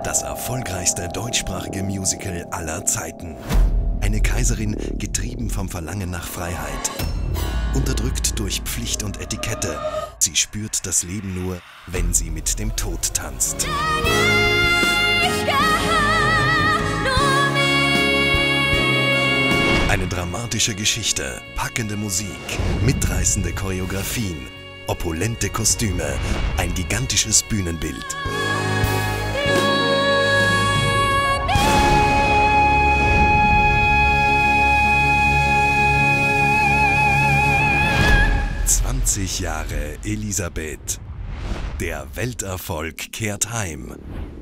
Das erfolgreichste deutschsprachige Musical aller Zeiten. Eine Kaiserin, getrieben vom Verlangen nach Freiheit. Unterdrückt durch Pflicht und Etikette. Sie spürt das Leben nur, wenn sie mit dem Tod tanzt. Eine dramatische Geschichte, packende Musik, mitreißende Choreografien, opulente Kostüme, ein gigantisches Bühnenbild. »20 Jahre Elisabeth«. Der Welterfolg kehrt heim.